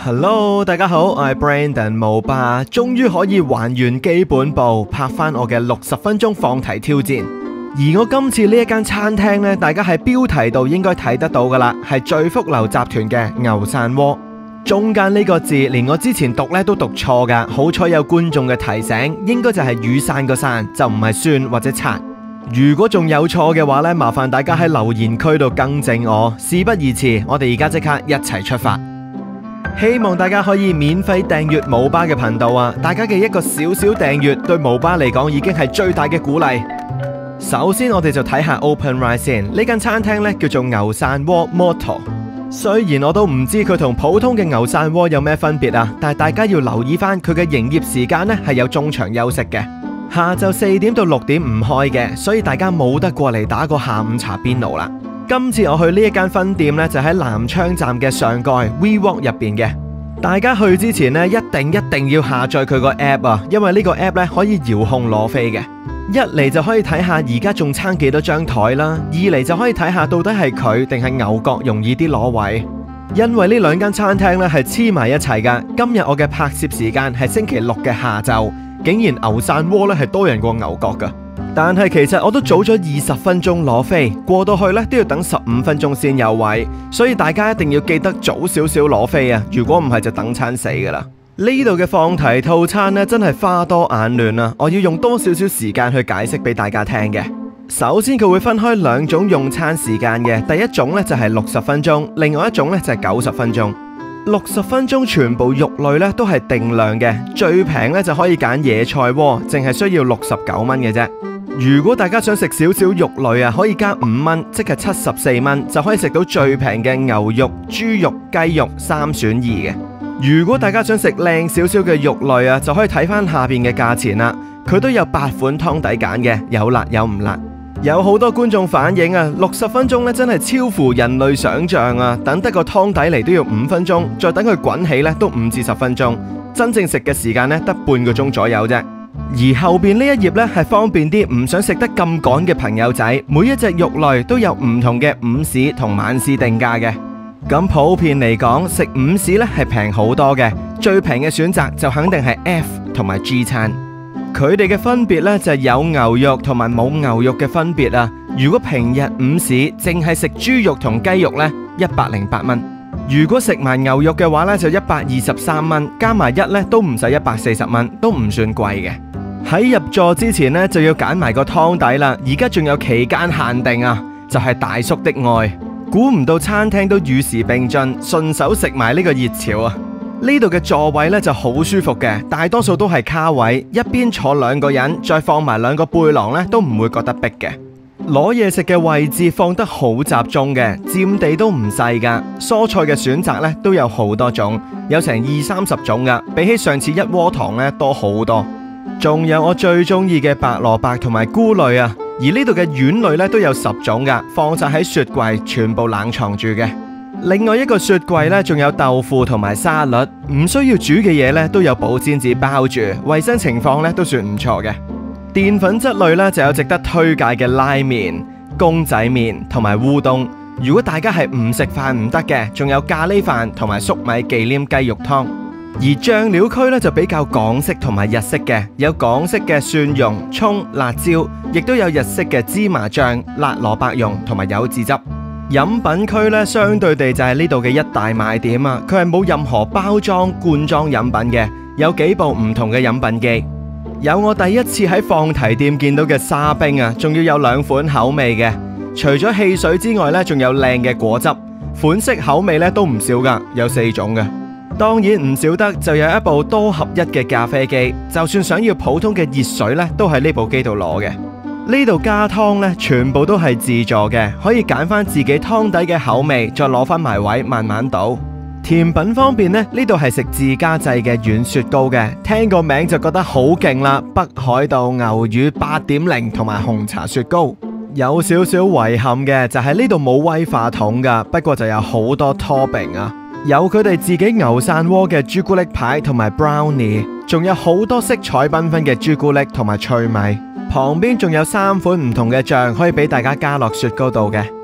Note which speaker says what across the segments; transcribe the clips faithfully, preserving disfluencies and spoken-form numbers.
Speaker 1: Hello， 大家好，我係 Brandon 毛爸，終於可以還原基本步，拍翻我嘅六十分鐘放題挑戰。而我今次呢一間餐廳呢，大家喺標題度應該睇得到噶啦，係聚福樓集團嘅牛散鍋。中間呢個字，連我之前讀呢都讀錯噶，好彩有觀眾嘅提醒，應該就係雨傘個傘，就唔係蒜或者擦。如果仲有錯嘅話呢，麻煩大家喺留言區度更正我。事不宜遲，我哋而家即刻一齊出發。希望大家可以免費訂閱毛爸嘅頻道啊！大家嘅一個小小訂閱對毛爸嚟講已經係最大嘅鼓勵。首先我哋就睇下 Open Rice 先，呢間餐廳呢叫做牛散鍋 Moto。雖然我都唔知佢同普通嘅牛散鍋有咩分別啊，但係大家要留意翻佢嘅營業時間呢係有中場休息嘅，下晝四點到六點唔開嘅，所以大家冇得過嚟打個下午茶邊爐啦。今次我去呢一間分店呢，就喺南昌站嘅上蓋 WeWalk 入邊嘅。大家去之前呢，一定一定要下載佢個 app 啊，因為呢個 app 呢可以遙控攞飛嘅。一嚟就可以睇下而家仲差幾多張台啦，二嚟就可以睇下到底係佢定係牛角容易啲攞位。因為呢兩間餐廳呢係黐埋一齊噶。今日我嘅拍攝時間係星期六嘅下晝，竟然牛散鍋呢係多人過牛角噶。但係其實我都早咗二十分鐘攞飛，過到去呢都要等十五分鐘先有位，所以大家一定要記得早少少攞飛啊！如果唔係就等餐死噶啦。呢度嘅放題套餐呢真係花多眼亂啊！我要用多少少時間去解釋俾大家聽嘅。首先佢會分開兩種用餐時間嘅，第一種呢就係六十分鐘，另外一種呢就係九十分鐘。六十分鐘全部肉類呢都係定量嘅，最平呢就可以揀野菜鍋，淨係需要六十九蚊嘅啫。如果大家想食少少肉類啊，可以加五蚊，即係七十四蚊，就可以食到最平嘅牛肉、豬肉、雞肉三選二嘅。如果大家想食靚少少嘅肉類啊，就可以睇翻下邊嘅價錢啦。佢都有八款湯底揀嘅，有辣有唔辣。有好多觀眾反映啊，六十分鐘咧真係超乎人類想象啊！等得個湯底嚟都要五分鐘，再等佢滾起咧都五至十分鐘，真正食嘅時間咧得半個鐘左右啫。而後邊呢一頁呢係方便啲唔想食得咁趕嘅朋友仔，每一隻肉類都有唔同嘅午市同晚市定價嘅。咁普遍嚟講，食午市呢係平好多嘅，最平嘅選擇就肯定係 F 同埋 G 餐。佢哋嘅分別呢就係有牛肉同埋冇牛肉嘅分別啊。如果平日午市淨係食豬肉同雞肉呢，一百零八蚊；如果食埋牛肉嘅話呢，就一百二十三蚊，加埋一呢都唔使一百四十蚊，都唔算貴嘅。喺入座之前呢，就要揀埋個湯底啦，而家仲有期間限定啊，就係大叔的愛。估唔到餐廳都與時並進，順手食埋呢個熱潮啊！呢度嘅座位呢就好舒服嘅，大多數都係卡位，一邊坐兩個人，再放埋兩個背囊呢，都唔會覺得逼嘅。攞嘢食嘅位置放得好集中嘅，佔地都唔細噶。蔬菜嘅選擇呢都有好多種，有成二三十種噶，比起上次一鍋堂呢多好多。仲有我最中意嘅白蘿蔔同埋菇類啊，而呢度嘅丸類咧都有十種噶，放晒喺雪櫃，全部冷藏住嘅。另外一個雪櫃咧，仲有豆腐同埋沙律，唔需要煮嘅嘢咧都有保鮮紙包住，衛生情況咧都算唔錯嘅。澱粉質類咧就有值得推介嘅拉麵、公仔麵同埋烏冬。如果大家係唔食飯唔得嘅，仲有咖喱飯同埋粟米忌廉雞肉湯。而醬料區咧就比較港式同埋日式嘅，有港式嘅蒜蓉、蔥、辣椒，亦都有日式嘅芝麻醬、辣蘿蔔蓉同埋柚子汁。飲品區咧相對地就係呢度嘅一大賣點啊，佢係冇任何包裝罐裝飲品嘅，有幾部唔同嘅飲品機。有我第一次喺放題店見到嘅沙冰啊，仲要有兩款口味嘅，除咗汽水之外咧，仲有靚嘅果汁，款式口味咧都唔少噶，有四種嘅。當然唔少得就有一部多合一嘅咖啡機，就算想要普通嘅熱水呢，都喺呢部機度攞嘅。呢度加湯呢，全部都係自助嘅，可以揀翻自己湯底嘅口味，再攞翻埋位慢慢倒。甜品方面呢，呢度係食自家製嘅軟雪糕嘅，聽個名就覺得好勁啦！北海道牛乳八點零同埋紅茶雪糕。有少少遺憾嘅就係呢度冇威化筒噶，不過就有好多 topping 啊。有佢哋自己牛散鍋嘅朱古力牌同埋 brownie， 仲有好多色彩繽紛嘅朱古力同埋脆米，旁邊仲有三款唔同嘅醬可以俾大家加落雪糕度嘅。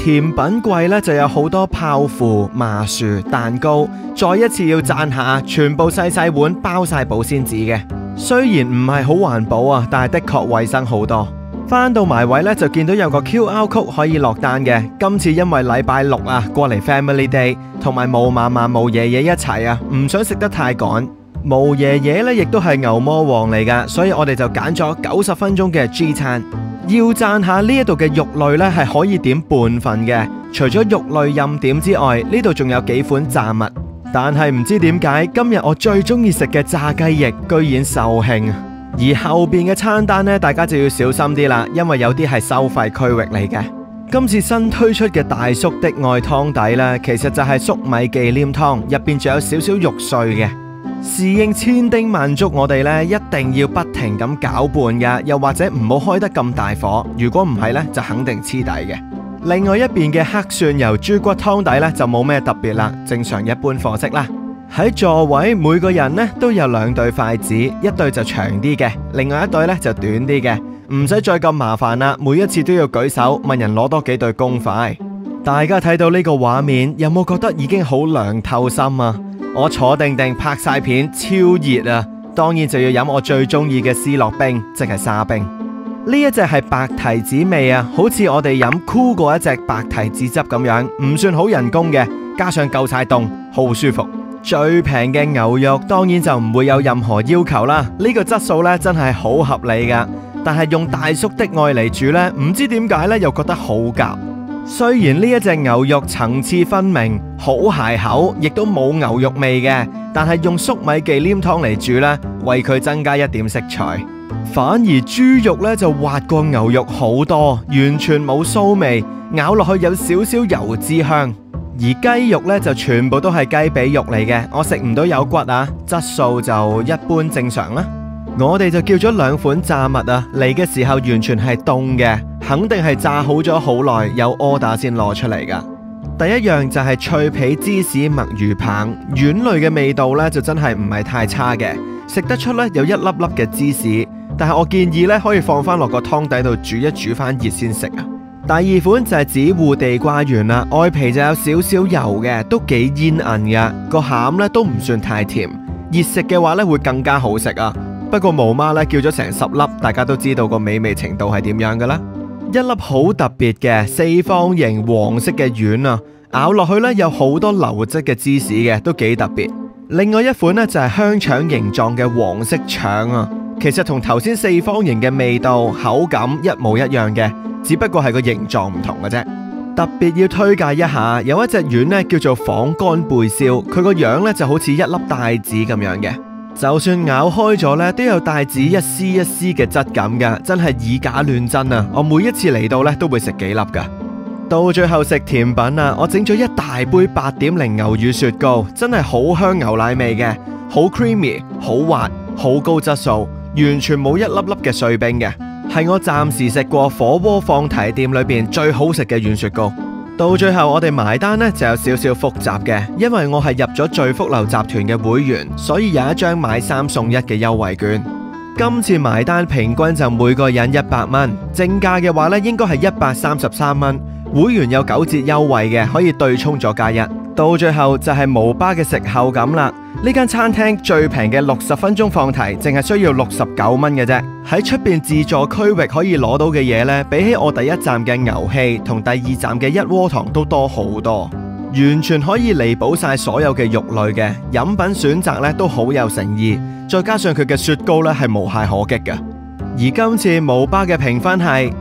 Speaker 1: 甜品櫃咧就有好多泡芙、麻薯、蛋糕，再一次要讚下，全部細細碗包晒保鮮紙嘅。雖然唔係好環保啊，但係的確衛生好多。翻到埋位咧就見到有個 Q R code 可以落單嘅。今次因為禮拜六啊，過嚟 Family Day， 同埋毛嫲嫲、毛爺爺一齊啊，唔想食得太趕。毛爺爺咧亦都係牛魔王嚟噶，所以我哋就揀咗九十分鐘嘅 G 餐。要讚下呢一度嘅肉類咧係可以點半份嘅，除咗肉類任點之外，呢度仲有幾款炸物。但係唔知點解今日我最中意食嘅炸雞翼居然售罄。而後邊嘅餐單呢，大家就要小心啲啦，因為有啲係收費區域嚟嘅。今次新推出嘅大叔的愛湯底呢，其實就係粟米忌廉湯，入邊仲有少少肉碎嘅。侍應千叮萬囑我哋呢，一定要不停咁攪拌噶，又或者唔好開得咁大火，如果唔係呢，就肯定黐底嘅。另外一邊嘅黑蒜油豬骨湯底呢，就冇咩特別啦，正常一般貨色啦。喺座位每個人呢都有兩對筷子，一對就長啲嘅，另外一對呢就短啲嘅，唔使再咁麻煩啦。每一次都要舉手問人攞多幾對公筷。大家睇到呢個畫面，有冇覺得已經好涼透心啊？我坐定定拍晒片，超熱啊！當然就要飲我最中意嘅思樂冰，即係沙冰。呢一隻係白提子味啊，好似我哋飲酷過一隻白提子汁咁樣，唔算好人工嘅，加上夠晒凍，好舒服。最平嘅牛肉當然就唔會有任何要求啦，呢個質素呢真係好合理噶。但係用大叔的愛嚟煮呢，唔知點解呢又覺得好夾。雖然呢一隻牛肉層次分明，好鞋口，亦都冇牛肉味嘅，但係用粟米忌廉湯嚟煮呢，為佢增加一點色彩。反而豬肉呢就滑過牛肉好多，完全冇騷味，咬落去有少少油脂香。而雞肉呢就全部都係雞髀肉嚟嘅，我食唔到有骨啊，質素就一般正常啦。我哋就叫咗兩款炸物啊，嚟嘅時候完全係凍嘅，肯定係炸好咗好耐，有 order 先攞出嚟噶。第一樣就係脆皮芝士墨魚棒，丸類嘅味道呢就真係唔係太差嘅，食得出呢有一粒粒嘅芝士，但係我建議呢可以放翻落個湯底度煮一煮翻熱先食啊。第二款就係紫芋地瓜丸啦，外皮就有少少油嘅，都幾煙韌嘅，個餡咧都唔算太甜，熱食嘅話咧會更加好食啊。不過毛媽咧叫咗成十粒，大家都知道個美味程度係點樣噶啦。一粒好特別嘅四方形黃色嘅丸啊，咬落去咧有好多流質嘅芝士嘅，都幾特別。另外一款呢，就係香腸形狀嘅黃色腸啊，其實同頭先四方形嘅味道、口感一模一樣嘅。只不過係個形狀唔同嘅啫。特別要推介一下，有一隻丸呢叫做仿乾貝燒，佢個樣呢就好似一粒帶子咁樣嘅，就算咬開咗呢，都有帶子一絲一絲嘅質感噶，真係以假亂真啊！我每一次嚟到呢都會食幾粒噶。到最後食甜品啊，我整咗一大杯八點零牛乳雪糕，真係好香牛奶味嘅，好 creamy， 好滑，好高質素，完全冇一粒粒嘅碎冰嘅。係我暫時食過火鍋放題店裏邊最好食嘅軟雪糕。到最後我哋埋單呢就有少少複雜嘅，因為我係入咗聚福樓集團嘅會員，所以有一張買三送一嘅優惠券。今次埋單平均就每個人一百蚊，正價嘅話呢應該係一百三十三蚊。會員有九折優惠嘅，可以對沖咗加一。到最後就係毛巴嘅食後感啦。呢間餐廳最平嘅六十分鐘放題，淨係需要六十九蚊嘅啫。喺出邊自助區域可以攞到嘅嘢呢，比起我第一站嘅牛氣同第二站嘅一鍋糖都多好多，完全可以彌補晒所有嘅肉類嘅。飲品選擇呢都好有誠意，再加上佢嘅雪糕呢係無懈可擊嘅。而今次毛巴嘅評分係，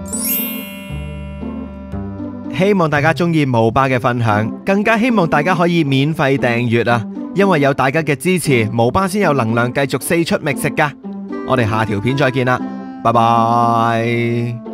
Speaker 1: 希望大家中意毛巴嘅分享，更加希望大家可以免費訂閱啊！因為有大家嘅支持，毛巴先有能量繼續四出覓食噶。我哋下條片再見啦，拜拜。